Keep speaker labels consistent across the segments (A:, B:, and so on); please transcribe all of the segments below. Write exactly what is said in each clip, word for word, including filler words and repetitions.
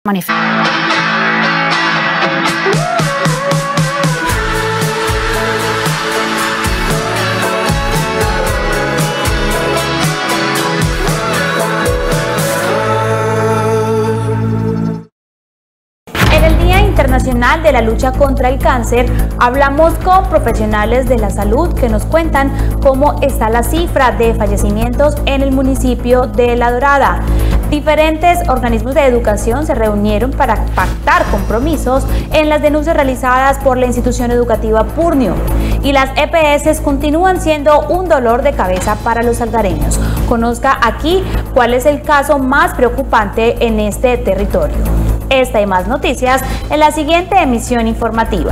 A: manifiesto.
B: Internacional de la lucha contra el cáncer, hablamos con profesionales de la salud que nos cuentan cómo está la cifra de fallecimientos en el municipio de La Dorada. Diferentes organismos de educación se reunieron para pactar compromisos en las denuncias realizadas por la institución educativa Purnio, y las E P S continúan siendo un dolor de cabeza para los salgareños. Conozca aquí cuál es el caso más preocupante en este territorio. Esta y más noticias en la siguiente emisión informativa.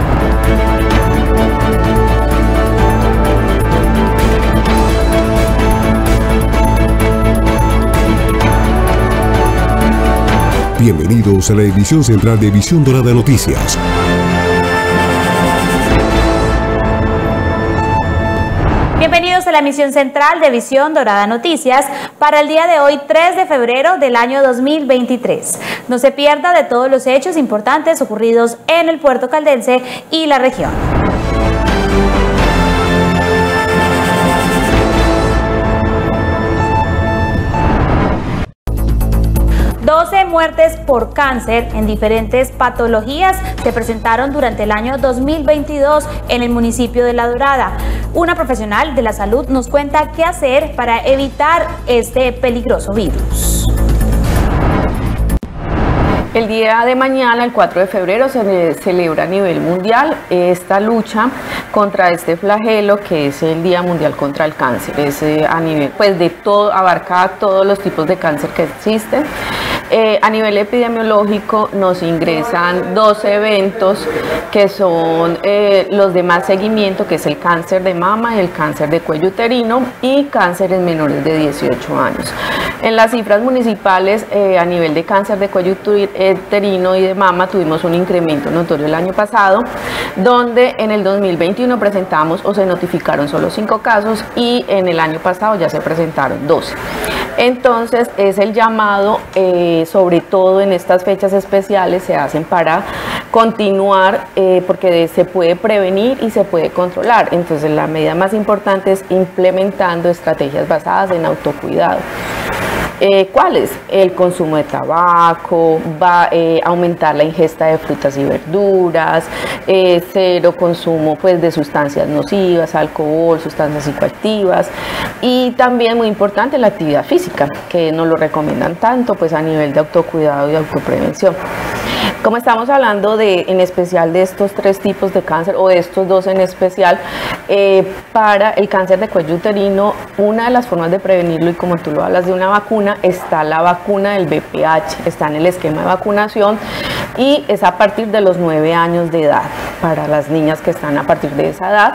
C: Bienvenidos a la edición central de Visión Dorada Noticias.
B: Bienvenidos a la emisión central de Visión Dorada Noticias para el día de hoy, tres de febrero del año dos mil veintitrés. No se pierda de todos los hechos importantes ocurridos en el puerto caldense y la región. doce muertes por cáncer en diferentes patologías se presentaron durante el año dos mil veintidós en el municipio de La Dorada. Una profesional de la salud nos cuenta qué hacer para evitar este peligroso virus.
D: El día de mañana, el cuatro de febrero, se celebra a nivel mundial esta lucha contra este flagelo que es el Día Mundial contra el Cáncer. Es eh, a nivel, pues de todo, abarca todos los tipos de cáncer que existen. Eh, a nivel epidemiológico nos ingresan dos eventos que son eh, los de más seguimiento, que es el cáncer de mama y el cáncer de cuello uterino, y cánceres menores de dieciocho años. En las cifras municipales, eh, a nivel de cáncer de cuello uterino y de mama, tuvimos un incremento notorio el año pasado, donde en el dos mil veintiuno presentamos o se notificaron solo cinco casos y en el año pasado ya se presentaron doce. Entonces es el llamado, eh, sobre todo en estas fechas especiales, se hacen para continuar, eh, porque se puede prevenir y se puede controlar. Entonces la medida más importante es implementando estrategias basadas en autocuidado. Eh, ¿Cuáles? El consumo de tabaco, va a eh, aumentar la ingesta de frutas y verduras, eh, cero consumo pues, de sustancias nocivas, alcohol, sustancias psicoactivas, y también muy importante la actividad física, que nos lo recomiendan tanto pues, a nivel de autocuidado y autoprevención. Como estamos hablando de, en especial de estos tres tipos de cáncer, o de estos dos en especial, eh, para el cáncer de cuello uterino, una de las formas de prevenirlo, y como tú lo hablas de una vacuna, está la vacuna del V P H, está en el esquema de vacunación, y es a partir de los nueve años de edad, para las niñas que están a partir de esa edad.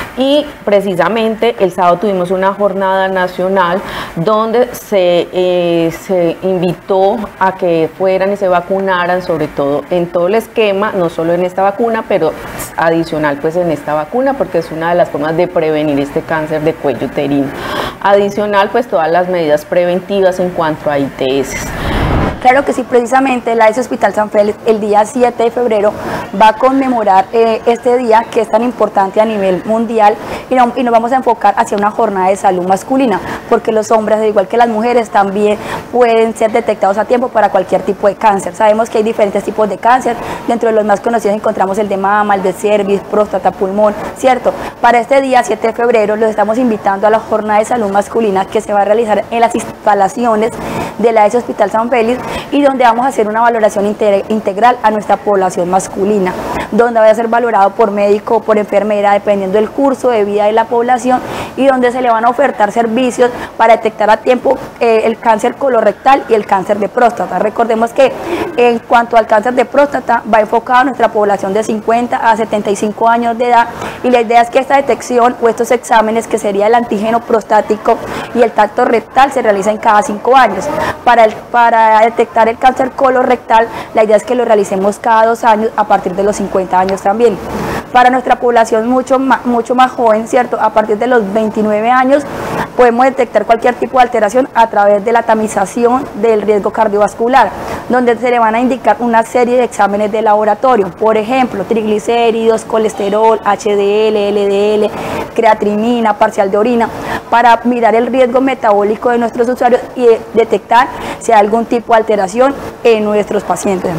D: Y precisamente el sábado tuvimos una jornada nacional donde se, eh, se invitó a que fueran y se vacunaran, sobre todo en todo el esquema, no solo en esta vacuna, pero adicional pues en esta vacuna, porque es una de las formas de prevenir este cáncer de cuello uterino. Adicional pues todas las medidas preventivas en cuanto a I T S.
E: Claro que sí, precisamente la E S Hospital San Félix el día siete de febrero va a conmemorar eh, este día que es tan importante a nivel mundial, y, no, y nos vamos a enfocar hacia una jornada de salud masculina, porque los hombres, al igual que las mujeres, también pueden ser detectados a tiempo para cualquier tipo de cáncer. Sabemos que hay diferentes tipos de cáncer, dentro de los más conocidos encontramos el de mama, el de cervix, próstata, pulmón, ¿cierto? Para este día siete de febrero los estamos invitando a la jornada de salud masculina que se va a realizar en las instalaciones de la E S Hospital San Félix, y donde vamos a hacer una valoración integral a nuestra población masculina, donde va a ser valorado por médico o por enfermera, dependiendo del curso de vida de la población, y donde se le van a ofertar servicios para detectar a tiempo eh, el cáncer colorectal y el cáncer de próstata. Recordemos que en cuanto al cáncer de próstata va enfocado a nuestra población de cincuenta a setenta y cinco años de edad, y la idea es que esta detección o estos exámenes, que sería el antígeno prostático y el tacto rectal, se realicen cada cinco años. Para, el, para detectar el cáncer colorectal, la idea es que lo realicemos cada dos años a partir de los cincuenta años también. Para nuestra población mucho más, mucho más joven, ¿cierto? A partir de los veintinueve años, podemos detectar cualquier tipo de alteración a través de la tamización del riesgo cardiovascular, donde se le van a indicar una serie de exámenes de laboratorio, por ejemplo, triglicéridos, colesterol, H D L, L D L, creatinina, parcial de orina, para mirar el riesgo metabólico de nuestros usuarios y detectar si hay algún tipo de alteración en nuestros pacientes.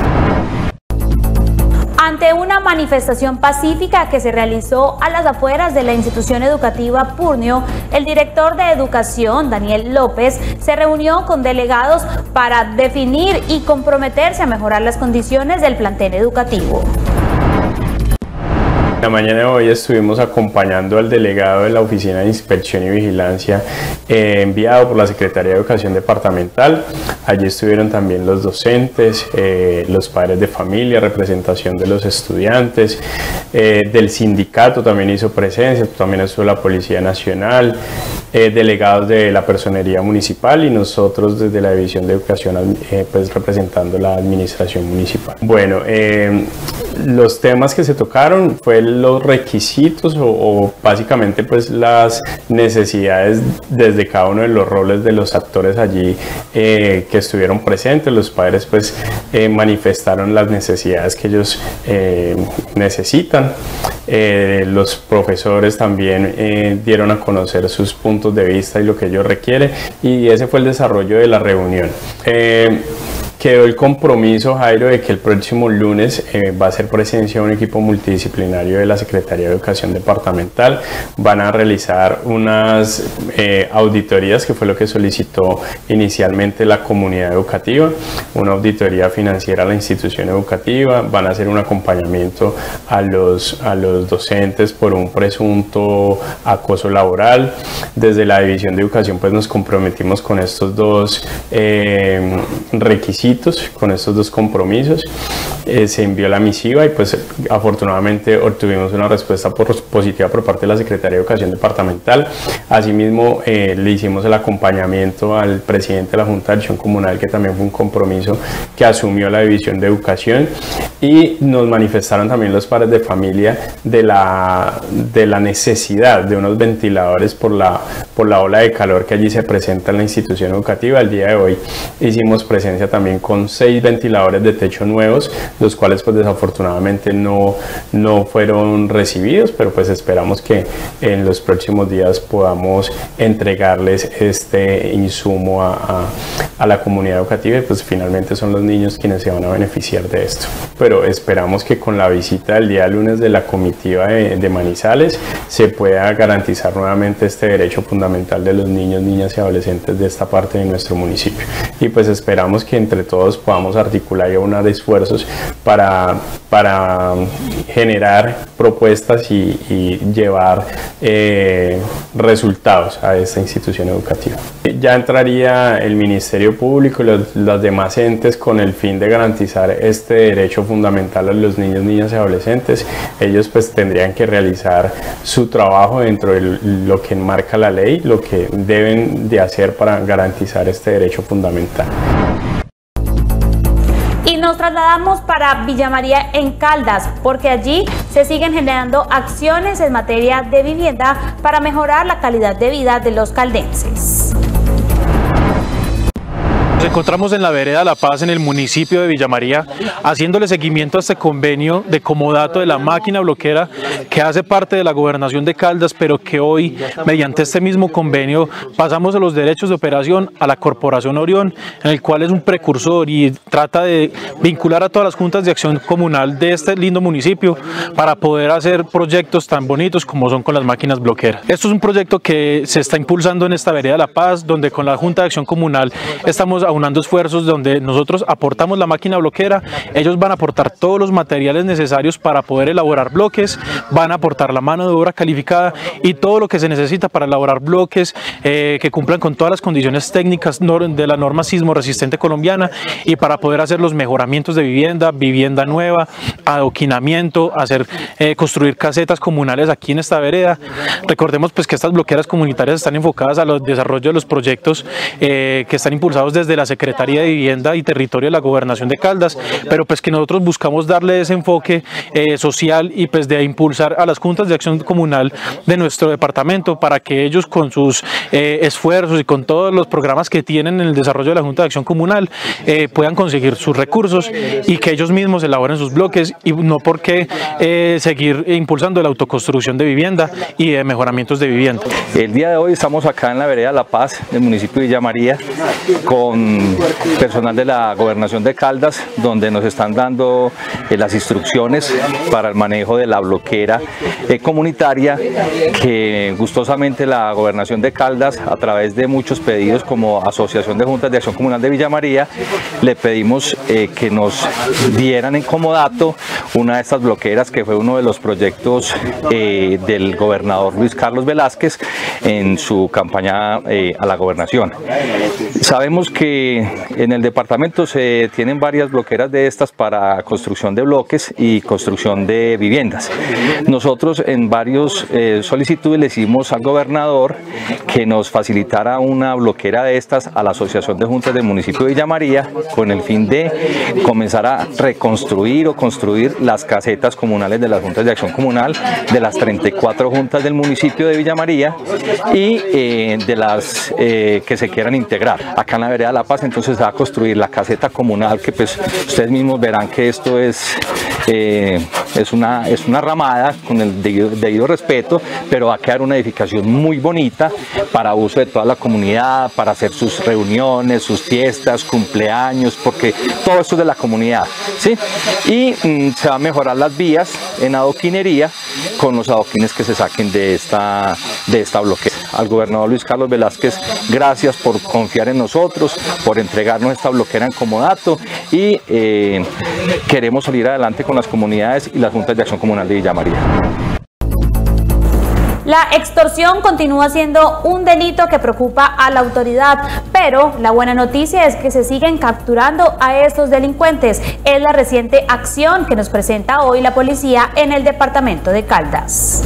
B: Ante una manifestación pacífica que se realizó a las afueras de la institución educativa Purnio, el director de Educación, Daniel López, se reunió con delegados para definir y comprometerse a mejorar las condiciones del plantel educativo.
A: La mañana de hoy estuvimos acompañando al delegado de la Oficina de Inspección y Vigilancia eh, enviado por la Secretaría de Educación Departamental. Allí estuvieron también los docentes, eh, los padres de familia, representación de los estudiantes, eh, del sindicato también hizo presencia, también estuvo la Policía Nacional, eh, delegados de la Personería Municipal y nosotros desde la División de Educación eh, pues representando la Administración Municipal. Bueno, eh, los temas que se tocaron fue los requisitos o, o básicamente pues las necesidades desde cada uno de los roles de los actores allí eh, que estuvieron presentes. Los padres pues eh, manifestaron las necesidades que ellos eh, necesitan. Eh, los profesores también eh, dieron a conocer sus puntos de vista y lo que ellos requieren, y ese fue el desarrollo de la reunión. Eh, Quedó el compromiso, Jairo, de que el próximo lunes eh, va a ser presencia un equipo multidisciplinario de la Secretaría de Educación Departamental. Van a realizar unas eh, auditorías, que fue lo que solicitó inicialmente la comunidad educativa, una auditoría financiera a la institución educativa. Van a hacer un acompañamiento a los, a los docentes por un presunto acoso laboral. Desde la División de Educación pues nos comprometimos con estos dos eh, requisitos, con estos dos compromisos. Eh, se envió la misiva y pues afortunadamente obtuvimos una respuesta por, positiva por parte de la Secretaría de Educación Departamental. Asimismo eh, le hicimos el acompañamiento al presidente de la Junta de Acción Comunal, que también fue un compromiso que asumió la División de Educación, y nos manifestaron también los padres de familia de la, de la necesidad de unos ventiladores por la, por la ola de calor que allí se presenta en la institución educativa. El día de hoy hicimos presencia también con seis ventiladores de techo nuevos, los cuales pues desafortunadamente no, no fueron recibidos, pero pues esperamos que en los próximos días podamos entregarles este insumo a, a, a la comunidad educativa, y pues finalmente son los niños quienes se van a beneficiar de esto. Pero esperamos que con la visita del día lunes de la comitiva de, de Manizales se pueda garantizar nuevamente este derecho fundamental de los niños, niñas y adolescentes de esta parte de nuestro municipio, y pues esperamos que entre todos podamos articular y aunar esfuerzos para, para generar propuestas y, y llevar eh, resultados a esta institución educativa. Ya entraría el Ministerio Público y los, los demás entes con el fin de garantizar este derecho fundamental a los niños, niñas y adolescentes. Ellos pues tendrían que realizar su trabajo dentro de lo que enmarca la ley, lo que deben de hacer para garantizar este derecho fundamental.
B: Y nos trasladamos para Villa María en Caldas, porque allí se siguen generando acciones en materia de vivienda para mejorar la calidad de vida de los caldenses.
F: Nos encontramos en la vereda La Paz, en el municipio de Villa María, haciéndole seguimiento a este convenio de comodato de la máquina bloquera que hace parte de la gobernación de Caldas, pero que hoy, mediante este mismo convenio, pasamos de los derechos de operación a la Corporación Orión, en el cual es un precursor y trata de vincular a todas las juntas de acción comunal de este lindo municipio para poder hacer proyectos tan bonitos como son con las máquinas bloqueras. Esto es un proyecto que se está impulsando en esta vereda La Paz, donde con la Junta de Acción Comunal estamos aunando esfuerzos, donde nosotros aportamos la máquina bloquera, ellos van a aportar todos los materiales necesarios para poder elaborar bloques, van a aportar la mano de obra calificada y todo lo que se necesita para elaborar bloques eh, que cumplan con todas las condiciones técnicas de la norma sismo resistente colombiana, y para poder hacer los mejoramientos de vivienda, vivienda nueva, adoquinamiento, hacer eh, construir casetas comunales aquí en esta vereda. Recordemos pues que estas bloqueras comunitarias están enfocadas al desarrollo de los proyectos eh, que están impulsados desde la la Secretaría de Vivienda y Territorio de la Gobernación de Caldas, pero pues que nosotros buscamos darle ese enfoque eh, social y pues de impulsar a las juntas de acción comunal de nuestro departamento para que ellos con sus eh, esfuerzos y con todos los programas que tienen en el desarrollo de la Junta de Acción Comunal eh, puedan conseguir sus recursos y que ellos mismos elaboren sus bloques y no por qué eh, seguir impulsando la autoconstrucción de vivienda y de mejoramientos de vivienda.
G: El día de hoy estamos acá en la vereda La Paz del municipio de Villa María con personal de la Gobernación de Caldas, donde nos están dando eh, las instrucciones para el manejo de la bloquera eh, comunitaria que gustosamente la Gobernación de Caldas, a través de muchos pedidos como Asociación de Juntas de Acción Comunal de Villa María, le pedimos eh, que nos dieran en comodato una de estas bloqueras, que fue uno de los proyectos eh, del gobernador Luis Carlos Velázquez en su campaña eh, a la gobernación. Sabemos que en el departamento se tienen varias bloqueras de estas para construcción de bloques y construcción de viviendas. Nosotros en varios eh, solicitudes le hicimos al gobernador que nos facilitara una bloquera de estas a la Asociación de Juntas del municipio de Villa María, con el fin de comenzar a reconstruir o construir las casetas comunales de las juntas de acción comunal, de las treinta y cuatro juntas del municipio de Villa María y eh, de las eh, que se quieran integrar. Acá en la vereda La Paz entonces se va a construir la caseta comunal, que pues ustedes mismos verán que esto es, eh, es, una, es una ramada con el debido, debido respeto, pero va a quedar una edificación muy bonita para uso de toda la comunidad, para hacer sus reuniones, sus fiestas, cumpleaños, porque todo esto es de la comunidad, ¿sí? Y mm, se va a mejorar las vías en adoquinería con los adoquines que se saquen de esta, de esta bloquea. Al gobernador Luis Carlos Velázquez, gracias por confiar en nosotros, por entregarnos esta bloquera en comodato y eh, queremos salir adelante con las comunidades y las juntas de acción comunal de Villa María.
B: La extorsión continúa siendo un delito que preocupa a la autoridad, pero la buena noticia es que se siguen capturando a estos delincuentes. Es la reciente acción que nos presenta hoy la policía en el departamento de Caldas.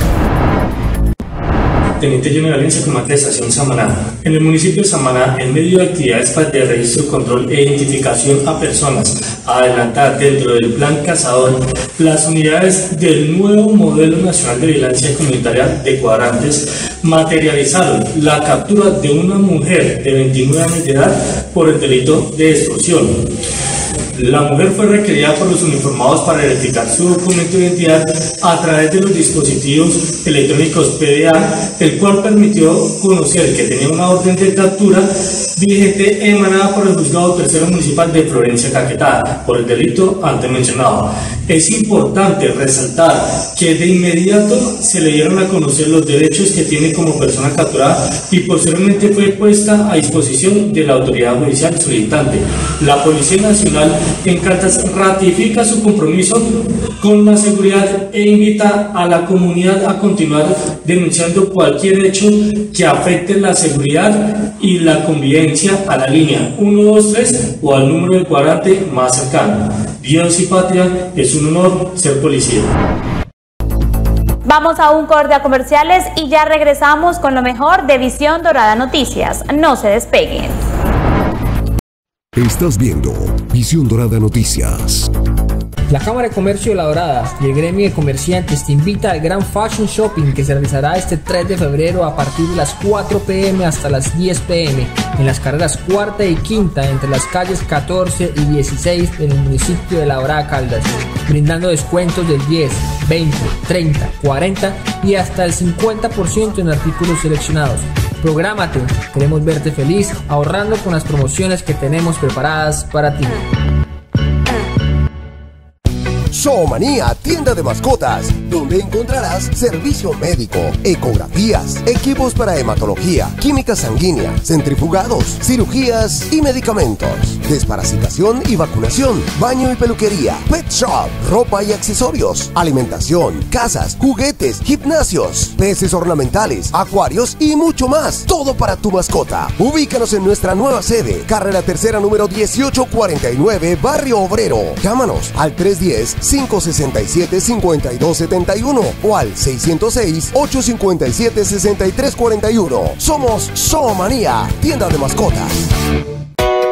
H: Teniente General en Secomate de Estación Samaná. En el municipio de Samaná, en medio de actividades de registro, control e identificación a personas a adelantar dentro del plan Cazador, las unidades del nuevo modelo nacional de vigilancia comunitaria de Cuadrantes materializaron la captura de una mujer de veintinueve años de edad por el delito de extorsión. La mujer fue requerida por los uniformados para verificar su documento de identidad a través de los dispositivos electrónicos P D A, el cual permitió conocer que tenía una orden de captura vigente emanada por el Juzgado Tercero Municipal de Florencia, Caquetá, por el delito antes mencionado. Es importante resaltar que de inmediato se le dieron a conocer los derechos que tiene como persona capturada y posteriormente fue puesta a disposición de la autoridad judicial solicitante. La Policía Nacional en Caldas ratifica su compromiso con la seguridad e invita a la comunidad a continuar denunciando cualquier hecho que afecte la seguridad y la convivencia a la línea uno dos tres o al número de cuadrante más cercano. Dios y patria, es un honor ser policía.
B: Vamos a un corte a comerciales y ya regresamos con lo mejor de Visión Dorada Noticias. No se despeguen.
C: Estás viendo Visión Dorada Noticias.
I: La Cámara de Comercio de La Dorada y el Gremio de Comerciantes te invita al Gran Fashion Shopping que se realizará este tres de febrero a partir de las cuatro pe eme hasta las diez pe eme en las carreras cuarta y quinta entre las calles catorce y dieciséis en el municipio de La Dorada, Caldas, brindando descuentos del diez, veinte, treinta, cuarenta y hasta el cincuenta por ciento en artículos seleccionados. Prográmate, queremos verte feliz ahorrando con las promociones que tenemos preparadas para ti.
J: Zoomanía, tienda de mascotas, donde encontrarás servicio médico, ecografías, equipos para hematología, química sanguínea, centrifugados, cirugías y medicamentos, desparasitación y vacunación, baño y peluquería, pet shop, ropa y accesorios, alimentación, casas, juguetes, gimnasios, peces ornamentales, acuarios y mucho más. Todo para tu mascota. Ubícanos en nuestra nueva sede, carrera tercera número dieciocho cuarenta y nueve, Barrio Obrero. Llámanos al tres uno cero, cinco seis siete, cinco dos siete uno o al seis cero seis, ocho cinco siete, seis tres cuatro uno. Somos Zoomanía, tienda de mascotas.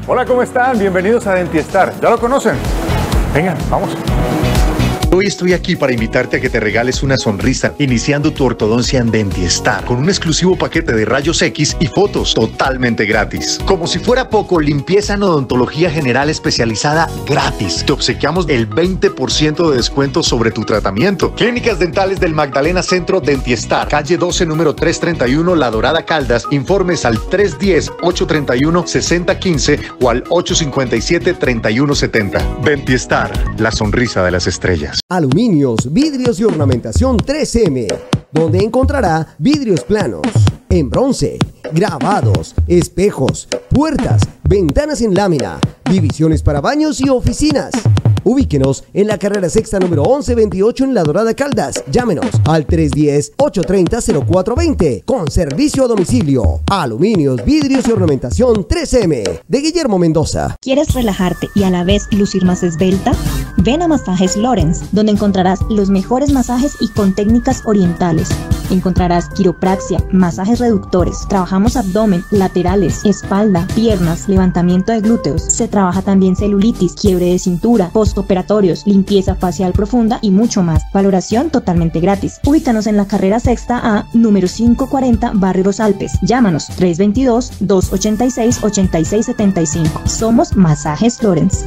K: Hola, ¿cómo están? Bienvenidos a Dentiestar. ¿Ya lo conocen? Vengan, vamos.
L: Hoy estoy aquí para invitarte a que te regales una sonrisa iniciando tu ortodoncia en Dentiestar con un exclusivo paquete de rayos X y fotos totalmente gratis. Como si fuera poco, limpieza en odontología general especializada gratis. Te obsequiamos el veinte por ciento de descuento sobre tu tratamiento. Clínicas Dentales del Magdalena Centro Dentiestar, calle doce, número trescientos treinta y uno, La Dorada, Caldas. Informes al tres uno cero, ocho tres uno, seis cero uno cinco o al ocho cinco siete, tres uno siete cero. Dentiestar, la sonrisa de las estrellas.
J: Aluminios, vidrios y ornamentación tres eme, donde encontrará vidrios planos, en bronce, grabados, espejos, puertas, ventanas en lámina, divisiones para baños y oficinas. Ubíquenos en la carrera sexta número once veintiocho en La Dorada, Caldas. Llámenos al tres uno cero, ocho tres cero, cero cuatro dos cero con servicio a domicilio. Aluminios, vidrios y ornamentación tres eme de Guillermo Mendoza.
M: ¿Quieres relajarte y a la vez lucir más esbelta? Ven a Masajes Lorenz, donde encontrarás los mejores masajes y con técnicas orientales. Encontrarás quiropraxia, masajes reductores, trabajamos abdomen, laterales, espalda, piernas, levantamiento de glúteos. Se trabaja también celulitis, quiebre de cintura, postoperatorios, limpieza facial profunda y mucho más. Valoración totalmente gratis. Ubícanos en la carrera sexta A, número quinientos cuarenta, Barrio Los Alpes. Llámanos tres dos dos, dos ocho seis, ocho seis siete cinco. Somos Masajes Lorenz.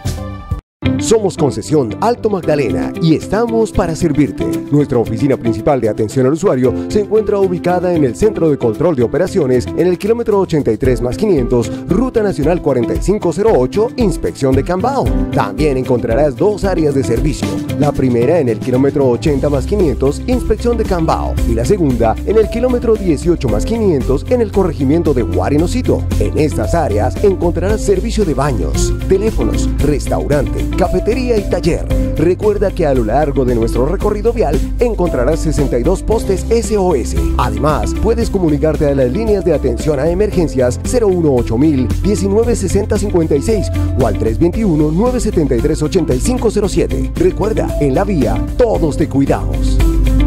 J: Somos Concesión Alto Magdalena y estamos para servirte. Nuestra oficina principal de atención al usuario se encuentra ubicada en el Centro de Control de Operaciones en el kilómetro ochenta y tres más quinientos, Ruta Nacional cuarenta y cinco cero ocho, Inspección de Cambao. También encontrarás dos áreas de servicio. La primera en el kilómetro ochenta más quinientos, Inspección de Cambao, y la segunda en el kilómetro dieciocho más quinientos en el corregimiento de Guarinocito. En estas áreas encontrarás servicio de baños, teléfonos, restaurante, cafetería y taller. Recuerda que a lo largo de nuestro recorrido vial encontrarás sesenta y dos postes ese o ese. Además, puedes comunicarte a las líneas de atención a emergencias cero uno ocho mil, diecinueve sesenta cincuenta y seis o al tres dos uno, nueve siete tres, ocho cinco cero siete. Recuerda, en la vía todos te cuidamos.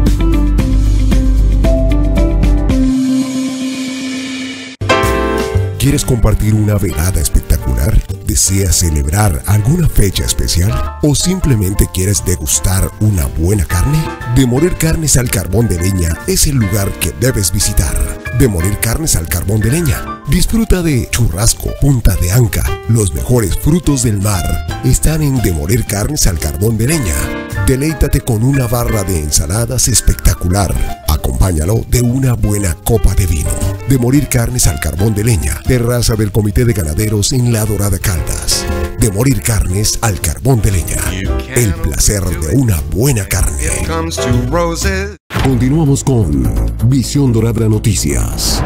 C: ¿Quieres compartir una velada espectacular? ¿Deseas celebrar alguna fecha especial? ¿O simplemente quieres degustar una buena carne? De Morir Carnes al Carbón de Leña es el lugar que debes visitar. De Morir Carnes al Carbón de Leña. Disfruta de churrasco, punta de anca, los mejores frutos del mar. Están en De Morir Carnes al Carbón de Leña. Deleítate con una barra de ensaladas espectacular. Acompáñalo de una buena copa de vino. De Morir Carnes al Carbón de Leña. Terraza del Comité de Ganaderos en La Dorada, Caldas. De Morir Carnes al Carbón de Leña. El placer de una buena carne. Continuamos con Visión Dorada Noticias.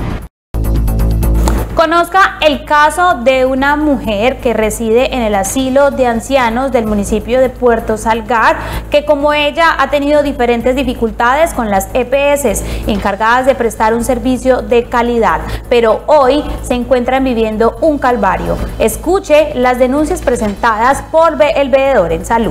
B: Conozca el caso de una mujer que reside en el asilo de ancianos del municipio de Puerto Salgar, que como ella ha tenido diferentes dificultades con las E P S encargadas de prestar un servicio de calidad, pero hoy se encuentran viviendo un calvario. Escuche las denuncias presentadas por el veedor en salud.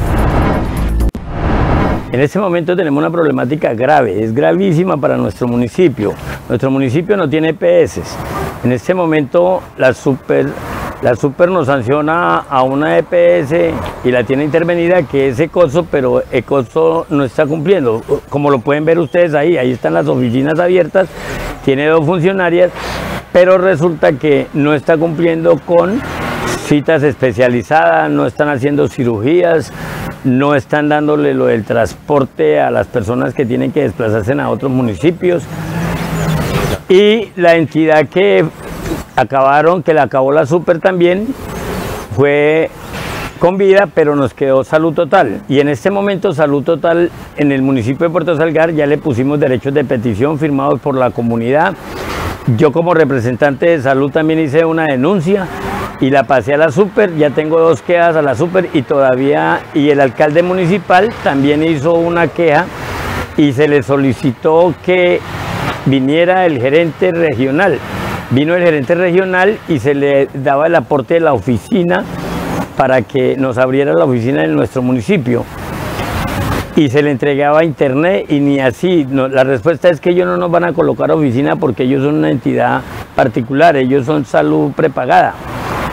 N: En este momento tenemos una problemática grave, es gravísima para nuestro municipio. Nuestro municipio no tiene E P S. En este momento la super, la super nos sanciona a una E P S y la tiene intervenida, que es ECOSO, pero ECOSO no está cumpliendo. Como lo pueden ver ustedes ahí, ahí están las oficinas abiertas, tiene dos funcionarias, pero resulta que no está cumpliendo con citas especializadas, no están haciendo cirugías, no están dándole lo del transporte a las personas que tienen que desplazarse a otros municipios. Y la entidad que acabaron, que la acabó la super también, fue con vida, pero nos quedó Salud Total. Y en este momento Salud Total en el municipio de Puerto Salgar ya le pusimos derechos de petición firmados por la comunidad. Yo como representante de salud también hice una denuncia y la pasé a la super, ya tengo dos quejas a la super y todavía, y el alcalde municipal también hizo una queja y se le solicitó que viniera el gerente regional. Vino el gerente regional y se le daba el aporte de la oficina para que nos abriera la oficina en nuestro municipio. Y se le entregaba internet y ni así. No, la respuesta es que ellos no nos van a colocar oficina porque ellos son una entidad particular, ellos son salud prepagada.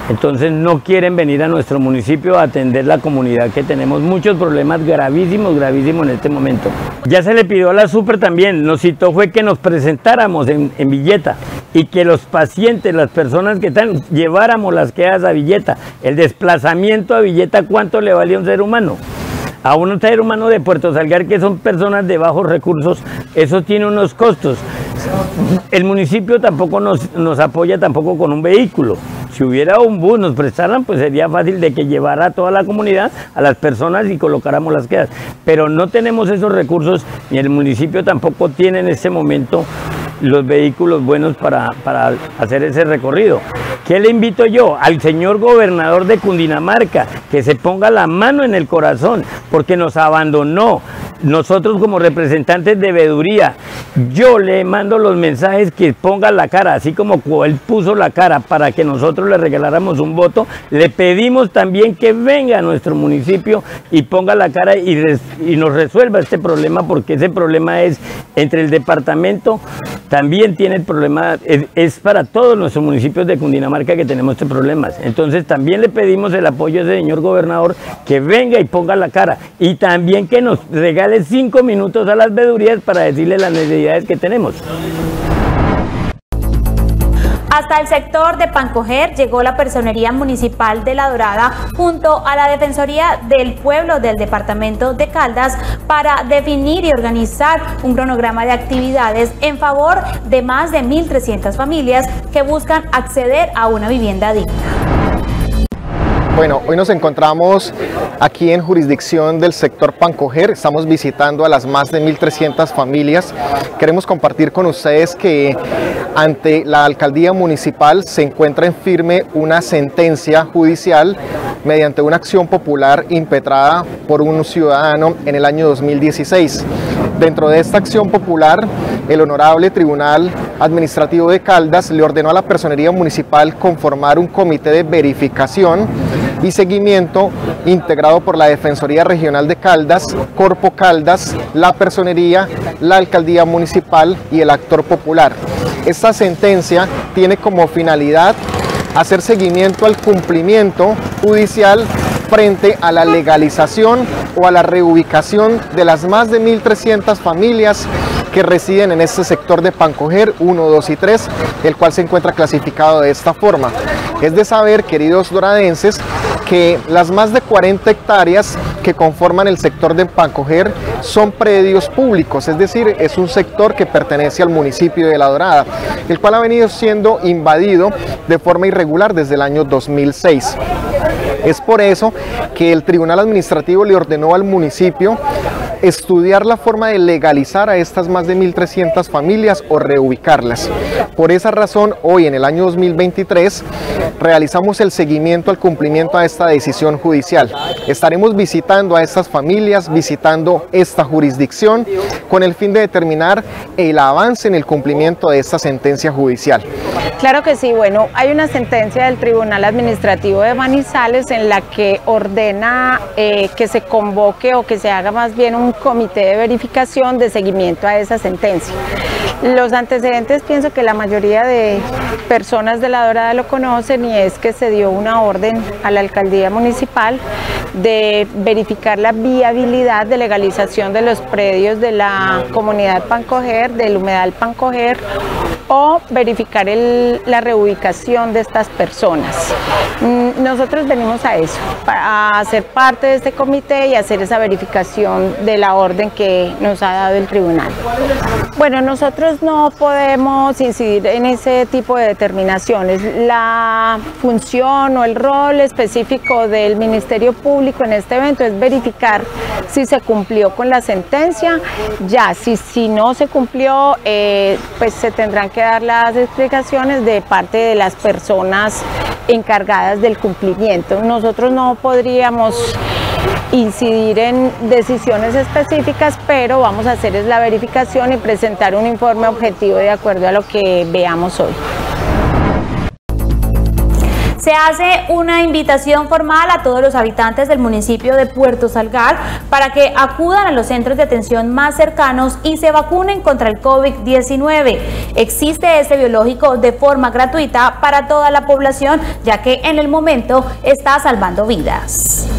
N: Entonces no quieren venir a nuestro municipio a atender la comunidad, que tenemos muchos problemas gravísimos, gravísimos en este momento. Ya se le pidió a la Super también, nos citó fue que nos presentáramos en, en Villeta y que los pacientes, las personas que están, lleváramos las quejas a Villeta. El desplazamiento a Villeta, ¿cuánto le valía a un ser humano? A un ser humano de Puerto Salgar, que son personas de bajos recursos, eso tiene unos costos. El municipio tampoco nos, nos apoya tampoco con un vehículo. Si hubiera un bus, nos prestaran, pues sería fácil de que llevara a toda la comunidad, a las personas y colocáramos las quedas. Pero no tenemos esos recursos y el municipio tampoco tiene en este momento los vehículos buenos para, para hacer ese recorrido. ¿Qué le invito yo? Al señor gobernador de Cundinamarca, que se ponga la mano en el corazón, porque nos abandonó. Nosotros como representantes de veeduría, yo le mando los mensajes que ponga la cara, así como él puso la cara para que nosotros le regaláramos un voto, le pedimos también que venga a nuestro municipio y ponga la cara y, res, y nos resuelva este problema, porque ese problema es entre el departamento, también tiene el problema, es, es para todos nuestros municipios de Cundinamarca que tenemos estos problemas. Entonces también le pedimos el apoyo a ese señor gobernador, que venga y ponga la cara, y también que nos regale cinco minutos a las veedurías para decirle las necesidades que tenemos.
B: Hasta el sector de Pancoger llegó la Personería Municipal de La Dorada junto a la Defensoría del Pueblo del Departamento de Caldas para definir y organizar un cronograma de actividades en favor de más de mil trescientas familias que buscan acceder a una vivienda digna.
O: Bueno, hoy nos encontramos aquí en jurisdicción del sector Pancoger, estamos visitando a las más de mil trescientas familias. Queremos compartir con ustedes que ante la alcaldía municipal se encuentra en firme una sentencia judicial mediante una acción popular impetrada por un ciudadano en el año dos mil dieciséis. Dentro de esta acción popular, el Honorable Tribunal Administrativo de Caldas le ordenó a la Personería Municipal conformar un comité de verificación y seguimiento integrado por la Defensoría Regional de Caldas, Corpo Caldas, la Personería, la Alcaldía Municipal y el actor popular. Esta sentencia tiene como finalidad hacer seguimiento al cumplimiento judicial frente a la legalización o a la reubicación de las más de mil trescientas familias que residen en este sector de Pancoger uno, dos y tres, el cual se encuentra clasificado de esta forma. Es de saber, queridos doradenses, que las más de cuarenta hectáreas que conforman el sector de Pancoger son predios públicos, es decir, es un sector que pertenece al municipio de La Dorada, el cual ha venido siendo invadido de forma irregular desde el año dos mil seis. Es por eso que el Tribunal Administrativo le ordenó al municipio estudiar la forma de legalizar a estas más de mil trescientas familias o reubicarlas. Por esa razón, hoy en el año dos mil veintitrés realizamos el seguimiento al cumplimiento a esta decisión judicial. Estaremos visitando a estas familias, visitando esta jurisdicción con el fin de determinar el avance en el cumplimiento de esta sentencia judicial.
D: Claro que sí, bueno, hay una sentencia del Tribunal Administrativo de Manizales en la que ordena eh, que se convoque o que se haga más bien un comité de verificación de seguimiento a esa sentencia. Los antecedentes pienso que la mayoría de personas de La Dorada lo conocen, y es que se dio una orden a la alcaldía municipal de verificar la viabilidad de legalización de los predios de la comunidad Pancoger, del humedal Pancoger, o verificar el, la reubicación de estas personas. Nosotros venimos a eso, a ser parte de este comité y hacer esa verificación de la orden que nos ha dado el tribunal. Bueno, nosotros no podemos incidir en ese tipo de determinaciones. La función o el rol específico del Ministerio Público en este evento es verificar si se cumplió con la sentencia. Ya, si, si no se cumplió, eh, pues se tendrán que dar las explicaciones de parte de las personas encargadas del cumplimiento. Nosotros no podríamos incidir en decisiones específicas, pero vamos a hacer es la verificación y presentar un informe objetivo de acuerdo a lo que veamos hoy.
B: Se hace una invitación formal a todos los habitantes del municipio de Puerto Salgar para que acudan a los centros de atención más cercanos y se vacunen contra el COVID diecinueve. Existe este biológico de forma gratuita para toda la población, ya que en el momento está salvando vidas.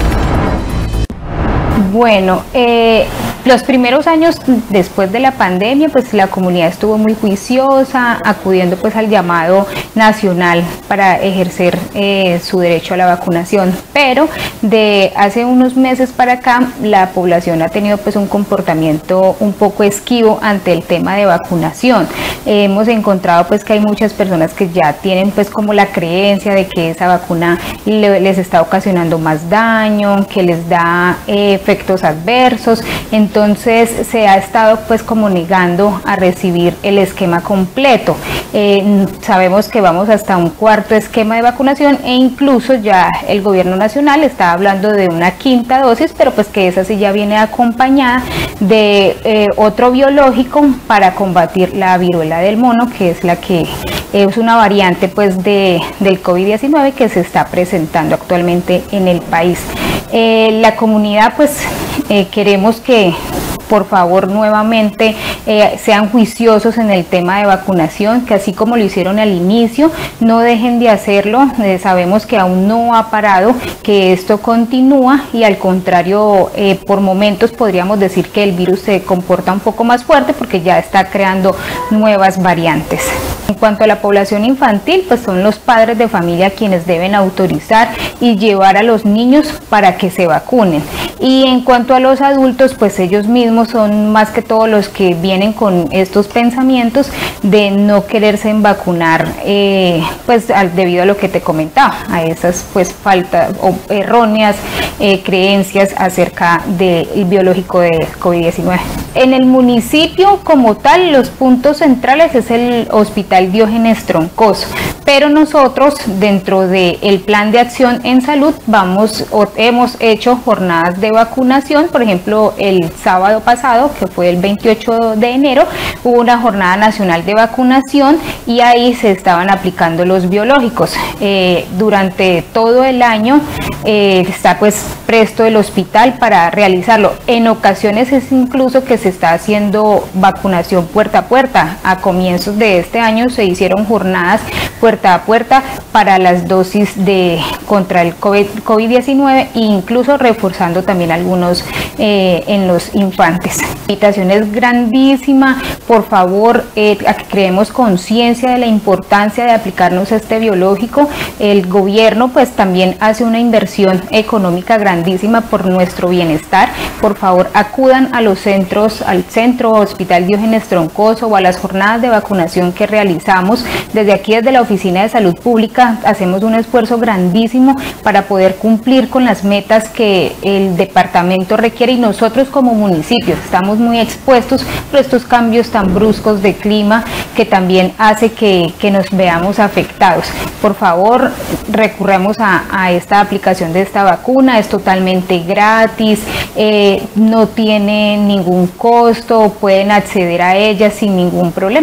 P: Bueno, eh, los primeros años después de la pandemia, pues la comunidad estuvo muy juiciosa, acudiendo pues al llamado nacional para ejercer eh, su derecho a la vacunación, pero de hace unos meses para acá la población ha tenido pues un comportamiento un poco esquivo ante el tema de vacunación. Eh, hemos encontrado pues que hay muchas personas que ya tienen pues como la creencia de que esa vacuna le, les está ocasionando más daño, que les da eh, efectos adversos. Entonces se ha estado pues como negando a recibir el esquema completo. Eh, sabemos que vamos hasta un cuarto esquema de vacunación e incluso ya el gobierno nacional está hablando de una quinta dosis, pero pues que esa sí ya viene acompañada de eh, otro biológico para combatir la viruela del mono, que es la que es una variante pues de, del COVID diecinueve que se está presentando actualmente en el país. Eh, la comunidad pues eh, queremos que por favor nuevamente eh, sean juiciosos en el tema de vacunación, que así como lo hicieron al inicio, no dejen de hacerlo. Eh, sabemos que aún no ha parado, que esto continúa y al contrario, eh, por momentos podríamos decir que el virus se comporta un poco más fuerte porque ya está creando nuevas variantes. En cuanto a la población infantil, pues son los padres de familia quienes deben autorizar y llevar a los niños para que se vacunen. Y en cuanto a los adultos, pues ellos mismos son más que todos los que vienen con estos pensamientos de no quererse vacunar, eh, pues al, debido a lo que te comentaba, a esas pues faltas o erróneas eh, creencias acerca del biológico de COVID diecinueve. En el municipio como tal, los puntos centrales es el Hospital Diógenes Troncoso, pero nosotros dentro del plan de acción en salud vamos o hemos hecho jornadas de vacunación. Por ejemplo, el sábado pasado, que fue el veintiocho de enero, hubo una jornada nacional de vacunación y ahí se estaban aplicando los biológicos. Eh, durante todo el año eh, está pues presto el hospital para realizarlo. En ocasiones es incluso que se está haciendo vacunación puerta a puerta. A comienzos de este año se hicieron jornadas puerta a puerta para las dosis de contra el COVID diecinueve e incluso reforzando también algunos eh, en los infantes. La invitación es grandísima, por favor, eh, a que creemos conciencia de la importancia de aplicarnos este biológico. El gobierno pues también hace una inversión económica grandísima por nuestro bienestar. Por favor, acudan a los centros, al centro Hospital Diógenes Troncoso o a las jornadas de vacunación que realizamos. Desde aquí, desde la Oficina de Salud Pública, hacemos un esfuerzo grandísimo para poder cumplir con las metas que el departamento requiere y nosotros como municipios estamos muy expuestos por estos cambios tan bruscos de clima que también hace que, que nos veamos afectados. Por favor, recurramos a, a esta aplicación de esta vacuna, es totalmente gratis, eh, no tiene ningún costo, pueden acceder a ella sin ningún problema.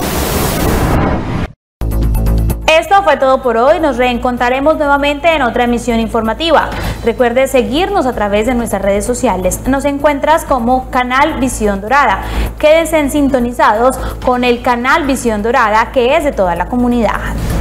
B: Esto fue todo por hoy, nos reencontraremos nuevamente en otra emisión informativa. Recuerde seguirnos a través de nuestras redes sociales, nos encuentras como Canal Visión Dorada. Quédense sintonizados con el Canal Visión Dorada, que es de toda la comunidad.